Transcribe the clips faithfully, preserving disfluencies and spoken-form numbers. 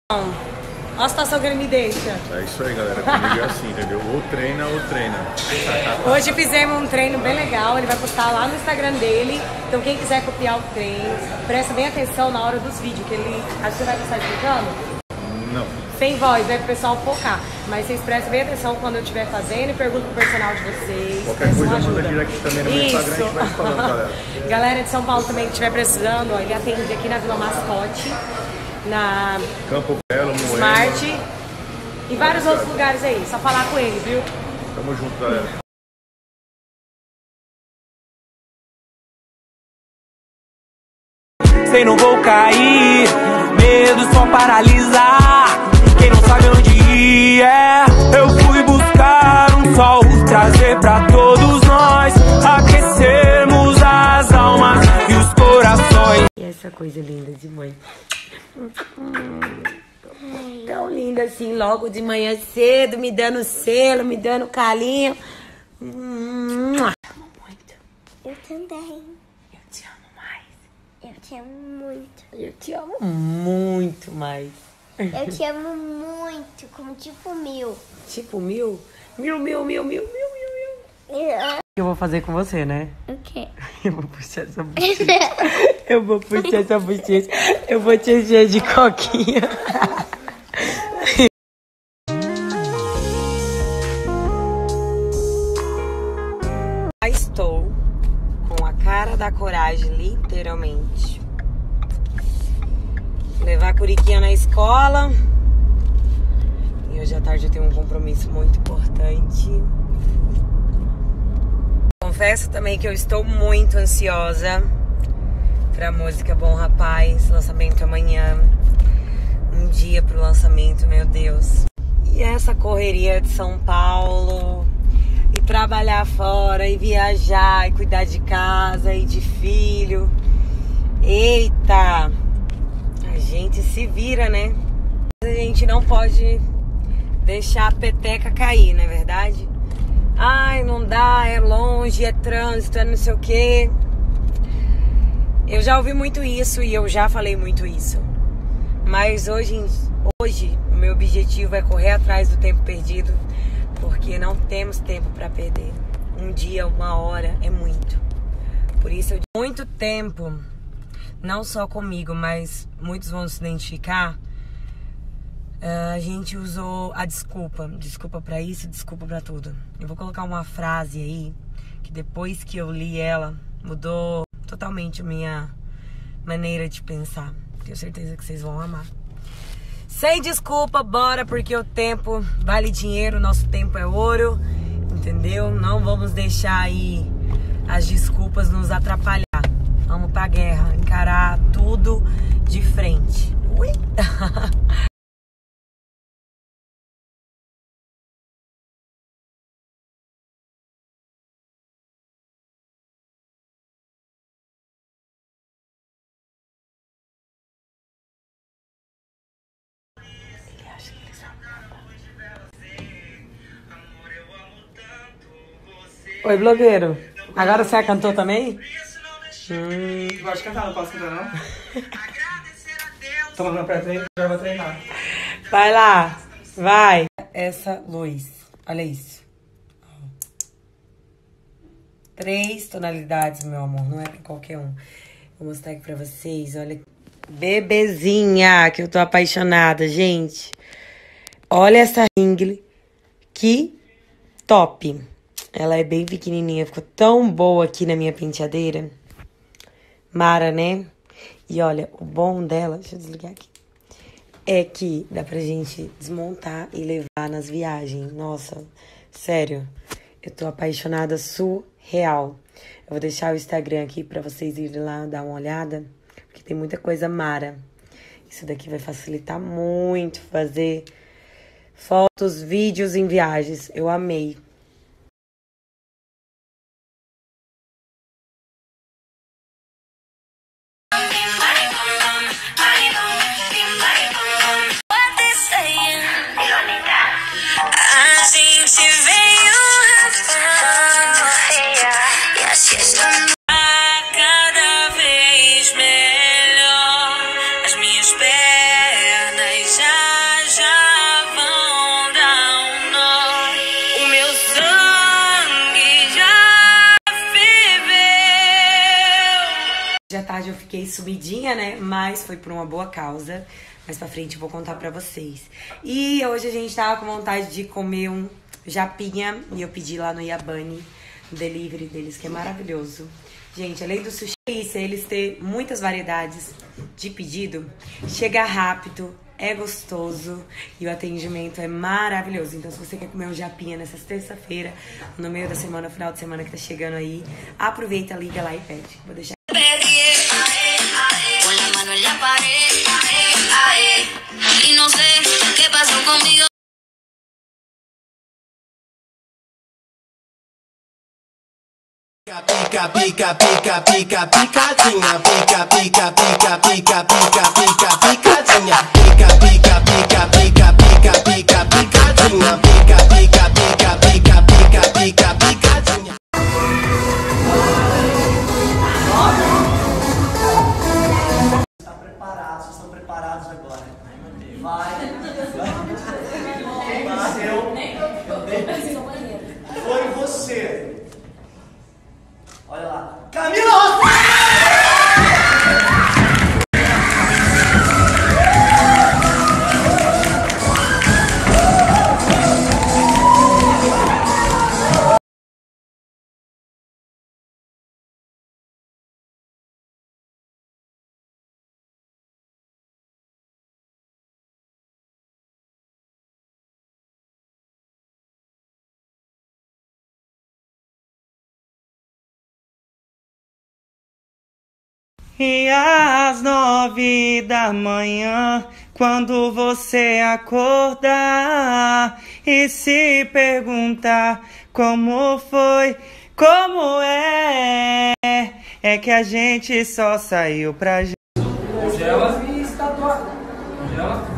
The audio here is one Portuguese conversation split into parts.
Olha a situação que ele me deixa. É isso aí, galera. Comigo é assim, entendeu? Ou treina ou treina. Hoje fizemos um treino bem legal. Ele vai postar lá no Instagram dele. Então quem quiser copiar o treino, presta bem atenção na hora dos vídeos, que ele... Acho que você vai estar explicando? Não. Sem voz, né? Pro pessoal focar. Mas vocês prestem bem atenção quando eu estiver fazendo e perguntam pro personal de vocês. Qualquer coisa manda direct também no meu Instagram, a gente vai falando, galera. Galera de São Paulo também que estiver precisando, ó, ele atende aqui na Vila Mascote, na Campo Belo, Moema. Smart e vários outros lugares aí. Só falar com ele, viu? Tamo junto, galera. Sei, não vou cair, medo só paralisar. Quem não sabe onde ir, é. Eu fui buscar um sol, trazer pra todos nós, aquecermos as almas e os corações. E essa coisa linda de mãe. Tão linda assim, logo de manhã cedo, me dando selo, me dando carinho. Muito. Eu também. Eu te amo mais. Eu te amo muito. Eu te amo muito mais. Eu te amo muito, como tipo mil. Tipo mil? Mil, mil, mil, mil, mil, mil, mil. Eu... O que eu vou fazer com você, né? O quê? Eu vou puxar essa bochecha. Eu vou puxar essa bochecha. Eu vou te encher de coquinha. Já estou com a cara da coragem, literalmente. Levar a Curiquinha na escola. E hoje à tarde eu tenho um compromisso muito importante. Confesso também que eu estou muito ansiosa pra música Bom Rapaz, lançamento amanhã. Um dia pro lançamento, meu Deus. E essa correria de São Paulo, e trabalhar fora, e viajar, e cuidar de casa, e de filho. Eita! A gente se vira, né? A gente não pode deixar a peteca cair, não é verdade? Ai, não dá, é longe, é trânsito, é não sei o quê. Eu já ouvi muito isso e eu já falei muito isso. Mas hoje, hoje o meu objetivo é correr atrás do tempo perdido, porque não temos tempo para perder. Um dia, uma hora é muito. Por isso eu digo, muito tempo, não só comigo, mas muitos vão se identificar. Uh, a gente usou a desculpa, desculpa pra isso, desculpa pra tudo. Eu vou colocar uma frase aí, que depois que eu li ela, mudou totalmente a minha maneira de pensar. Tenho certeza que vocês vão amar. Sem desculpa, bora, porque o tempo vale dinheiro, nosso tempo é ouro, entendeu? Não vamos deixar aí as desculpas nos atrapalhar. Vamos pra guerra, encarar tudo de frente. Ui! Oi, blogueiro. Agora você é cantor também? Hum. Gosto de cantar, não posso cantar não? Tô mandando pra treinar, já vou treinar. Vai lá, vai. Essa luz, olha isso. Três tonalidades, meu amor, não é pra qualquer um. Vou mostrar aqui pra vocês, olha. Bebezinha, que eu tô apaixonada, gente. Olha essa ringle, que top. Ela é bem pequenininha, ficou tão boa aqui na minha penteadeira. Mara, né? E olha, o bom dela, deixa eu desligar aqui, é que dá pra gente desmontar e levar nas viagens. Nossa, sério, eu tô apaixonada surreal. Eu vou deixar o Instagram aqui pra vocês irem lá dar uma olhada, porque tem muita coisa Mara. Isso daqui vai facilitar muito fazer fotos, vídeos em viagens. Eu amei. Cada vez melhor, as minhas pernas já Já tarde eu fiquei sumidinha, né? Mas foi por uma boa causa. Mais pra frente eu vou contar pra vocês. E hoje a gente tava com vontade de comer um japinha. E eu pedi lá no Yabani, o delivery deles, que é maravilhoso. Gente, além do sushi, eles têm muitas variedades de pedido. Chega rápido, é gostoso e o atendimento é maravilhoso. Então, se você quer comer um japinha nessa terça-feira, no meio da semana, no final de semana que tá chegando aí, aproveita, liga lá e pede. Vou deixar... Pica, pica, pica, pica, picadinha, pica, pica, pica, pica, pica, pica, picadinha, pica, pica, pica, pica, pica, pica, picadinha, pica, pica, pica, pica, pica, pica, picadinha. Está preparado, vocês estão preparados agora? Vai. Foi você. Olha lá. Camila! E às nove da manhã, quando você acordar e se perguntar como foi, como é, é que a gente só saiu pra gente. Congela e estatua. Congela.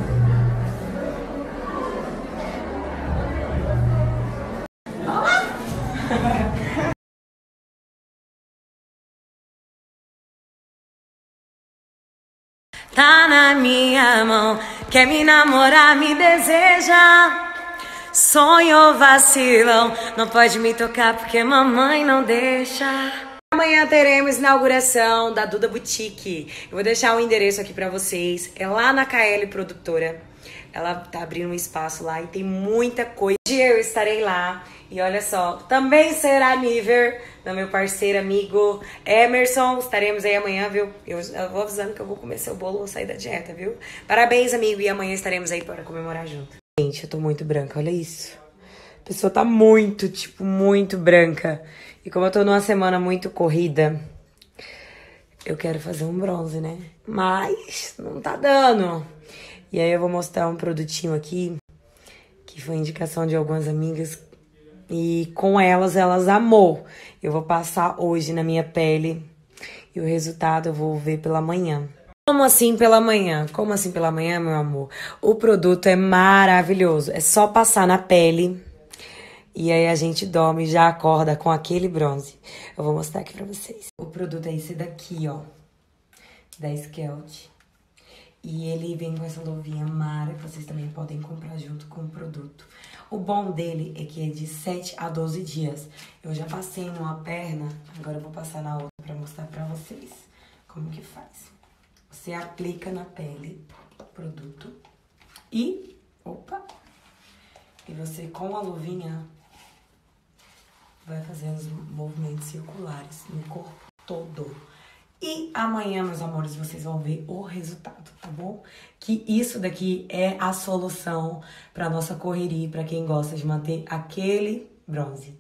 Tá na minha mão, quer me namorar, me deseja. Sonho ou vacilão, não pode me tocar porque mamãe não deixa. Amanhã teremos inauguração da Duda Boutique. Eu vou deixar o endereço aqui pra vocês. É lá na K L Produtora. Ela tá abrindo um espaço lá e tem muita coisa. Eu estarei lá. E olha só, também será Niver, do meu parceiro, amigo Emerson. Estaremos aí amanhã, viu? Eu, eu vou avisando que eu vou comer seu bolo, vou sair da dieta, viu? Parabéns, amigo. E amanhã estaremos aí para comemorar junto. Gente, eu tô muito branca, olha isso. A pessoa tá muito, tipo, muito branca. E como eu tô numa semana muito corrida, eu quero fazer um bronze, né? Mas não tá dando. E aí eu vou mostrar um produtinho aqui, que foi indicação de algumas amigas. E com elas, elas amou. Eu vou passar hoje na minha pele. E o resultado eu vou ver pela manhã. Como assim pela manhã? Como assim pela manhã, meu amor? O produto é maravilhoso. É só passar na pele. E aí a gente dorme e já acorda com aquele bronze. Eu vou mostrar aqui pra vocês. O produto é esse daqui, ó. Da Skelt. E ele vem com essa luvinha Mara, que vocês também podem comprar junto com o produto. O bom dele é que é de sete a doze dias. Eu já passei numa perna, agora eu vou passar na outra pra mostrar pra vocês como que faz. Você aplica na pele o produto e... Opa! E você, com a luvinha, vai fazer os movimentos circulares no corpo todo. E amanhã, meus amores, vocês vão ver o resultado, tá bom? Que isso daqui é a solução pra nossa correria, pra quem gosta de manter aquele bronze.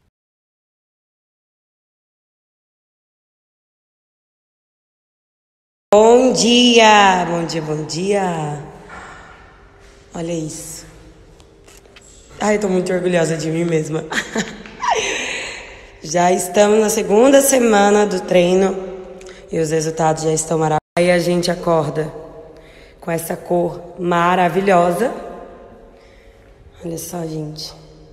Bom dia! Bom dia, bom dia! Olha isso. Ai, eu tô muito orgulhosa de mim mesma. Já estamos na segunda semana do treino. E os resultados já estão maravilhosos. Aí a gente acorda com essa cor maravilhosa. Olha só, gente.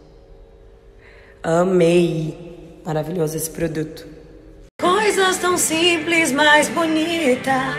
Amei. Maravilhoso esse produto. Coisas tão simples, mas bonita.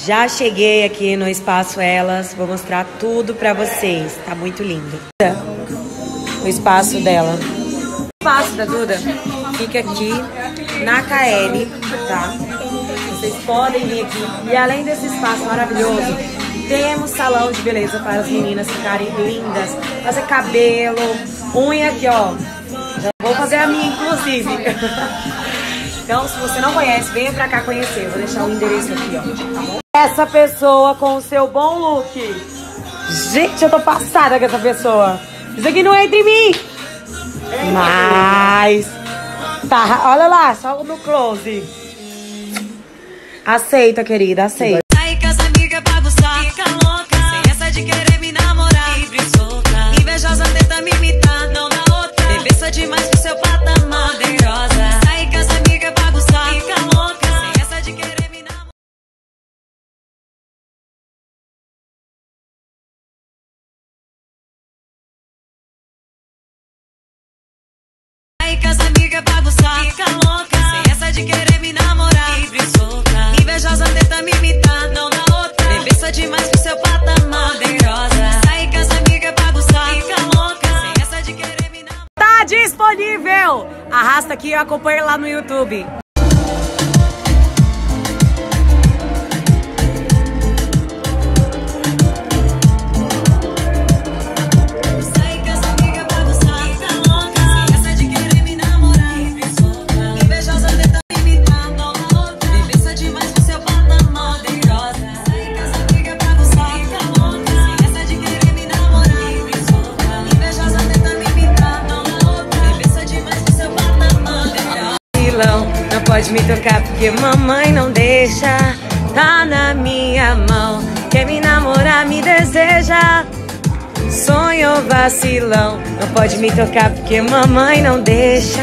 Já cheguei aqui no Espaço Elas, vou mostrar tudo pra vocês, tá muito lindo. O espaço dela. O espaço da Duda fica aqui na K L, tá? Vocês podem vir aqui. E além desse espaço maravilhoso, temos salão de beleza para as meninas ficarem lindas, fazer cabelo, unha aqui, ó. Já vou fazer a minha, inclusive. Então, se você não conhece, venha pra cá conhecer. Eu vou deixar o endereço aqui, ó. Tá bom? Essa pessoa com o seu bom look. Gente, eu tô passada com essa pessoa. Isso aqui não entra em mim. Mas... Tá, olha lá, só no close. Aceita, querida, aceita. Sair com as amigas pra buscar, fica louca. Sem essa de querer me namorar. Livre e solta. Invejosa tenta me imitar, não dá outra. Bebeça demais pro seu patamar. Poderosa. Sair com as amigas pra buscar, fica louca. Sem essa de querer me namorar. Sair com as amigas pra buscar, fica louca. Sem essa de querer me namorar. Livre e solta. Invejosa tenta me imitar, não dá outra. Bebeça demais pro seu patamar. Poderosa. Sair com as amigas pra buscar, fica louca. Sem essa de querer me namorar. Tá disponível! Arrasta aqui e acompanha lá no YouTube. Sair com as amigas pra buscar, fica louca. Sem essa de querer me namorar. Livre e solta. Invejosa tenta me imitar, não dá outra. Bebeça demais pro seu patamar. Poderosa. Sair com as amigas pra buscar, fica louca. Sem essa de querer me namorar. Livre e solta. Invejosa tenta me imitar, não dá outra. Bebeça demais pro seu patamar. Poderosa. Não pode me tocar porque mamãe não deixa. Tá na minha mão. Quer me namorar, me deseja. Sonho vacilão. Não pode me tocar porque mamãe não deixa.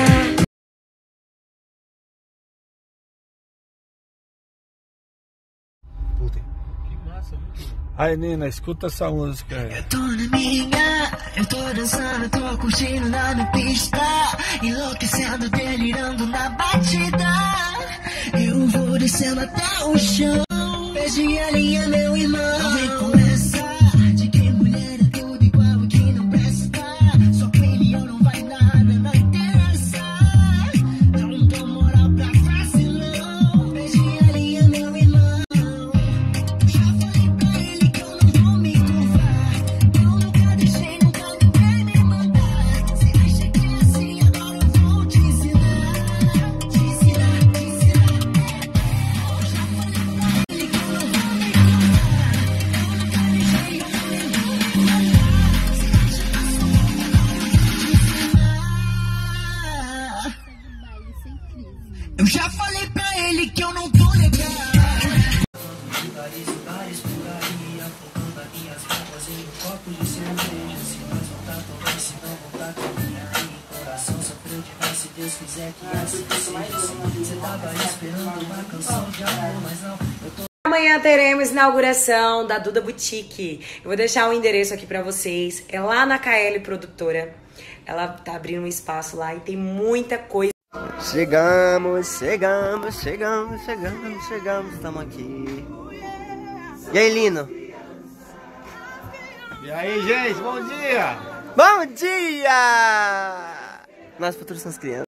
Aí, Nina, escuta essa música aí. Eu tô na minha, eu tô dançando, tô curtindo na minha pista, enlouquecendo, delirando na batida. Eu vou descendo até o chão. Beijinho a linha, meu irmão. Não vem com essa de que mulher é tudo igual e que não presta. Só que ele eu não vai nada, não interessa. Não dou moral pra vacilão. Beijinho a linha, meu irmão. Já falei pra ele que eu não vou me curvar. Eu nunca deixei, nunca ninguém me mandar. Você acha que é assim, agora eu vou te ensinar. Te ensinar, te ensinar. Já falei pra ele que eu não vou me curvar. Eu nunca deixei, eu não me vou me mandar. Você acha que eu sou louco, agora eu vou te ensinar. Eu já falei pra ele que eu não tô legal. Amanhã teremos inauguração da Duda Boutique. Eu vou deixar o endereço aqui pra vocês. É lá na K L Produtora. Ela tá abrindo um espaço lá e tem muita coisa. Chegamos, chegamos, chegamos, chegamos, chegamos, estamos aqui. E aí, Lino? E aí, gente, bom dia! Bom dia! Nós futuros são as crianças.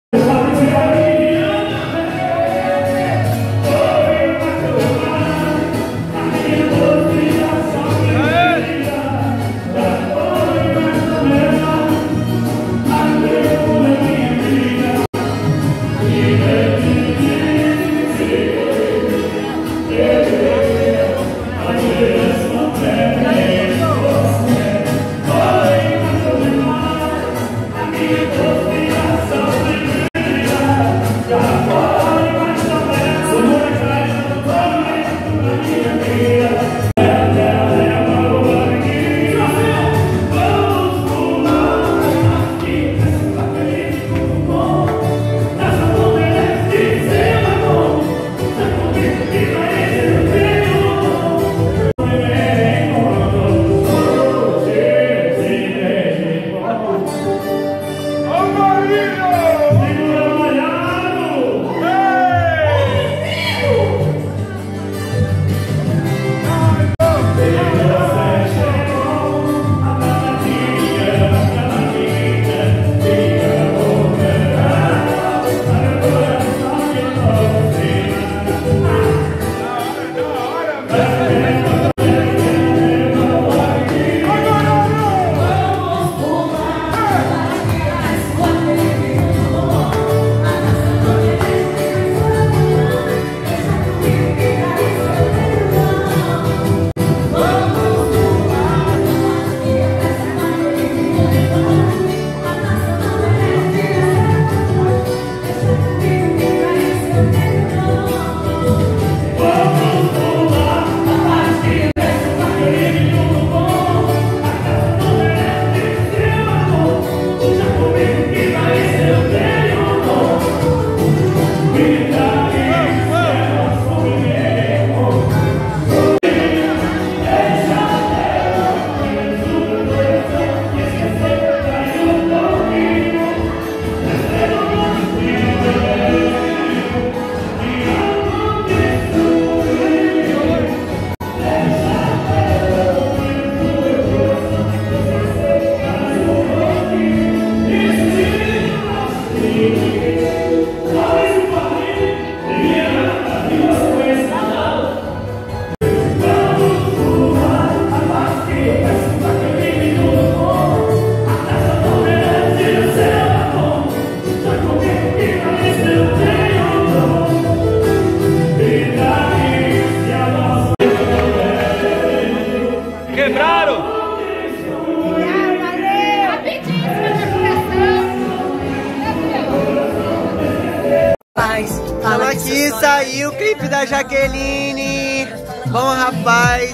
Estamos aqui, saiu o clipe da Jaqueline. Bom rapaz.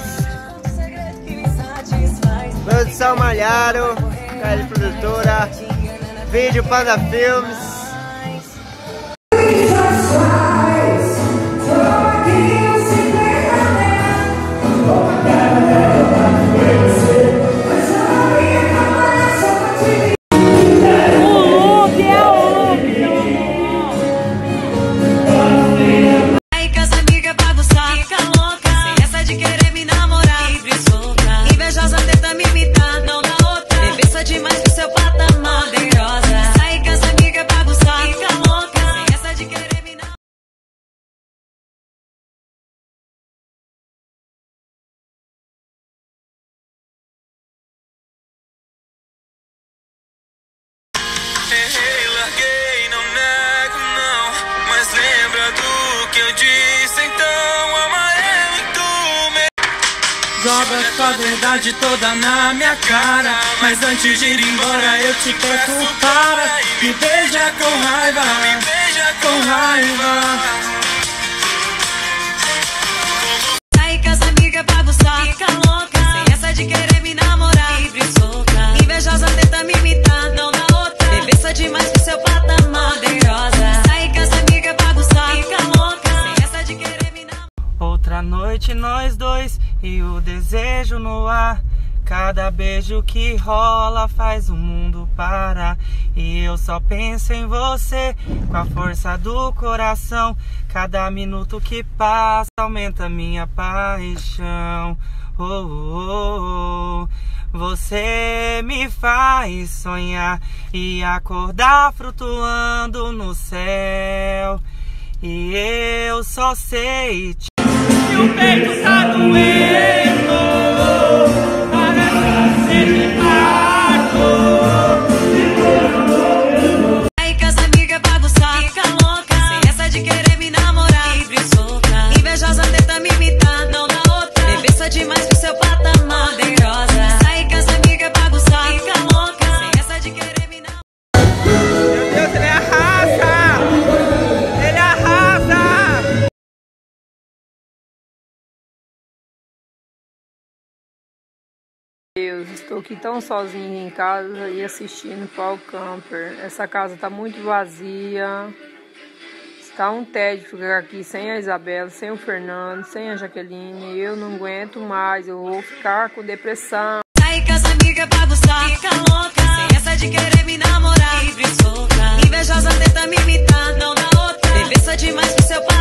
Produção Malharo, Cali Produtora, Vídeo Panda Filmes. Errei, larguei, não nego não, mas lembra do que eu disse então, amarelo do meu. Joga tua verdade toda na minha cara, mas antes de ir embora eu te peço para. Me beija com raiva, me beija com raiva. Sai com as amigas pra gostar, fica louca, sem essa de querer me namorar, livre e solta. Invejosa tenta me imitar, não dá outra. Bebeça demais pro seu patamar, poderosa. Sai com as amigas pra gostar, fica louca, sem essa de querer me namorar. Outra noite nós dois e o desejo no ar. Cada beijo que rola faz o mundo parar. E eu só penso em você, com a força do coração. Cada minuto que passa aumenta minha paixão. Oh, oh, oh. Você me faz sonhar e acordar flutuando no céu. E eu só sei te... E o peito tá doendo, parece ser de mato. Aí com as amigas bagunçar, fica louca, sem essa de querer me namorar. Livre e solta, invejosa tenta me imitar, não dá outra. Bebência demais pro seu patamar, poderosa. Sai com as amigas bagunçar, fica louca, sem essa de querer me namorar. Meu Deus, ele arrasa! Ele arrasa! Deus, estou aqui tão sozinha em casa e assistindo Paul Camper. Essa casa tá muito vazia. Está um tédio ficar aqui sem a Isabela, sem o Fernando, sem a Jaqueline. Eu não aguento mais, eu vou ficar com depressão. Sai com as amigas bagunçar, fica louca, sem essa de querer me namorar. Livre e solta, invejosa tenta me imitar, não dá outra. Bebência demais pro seu pai.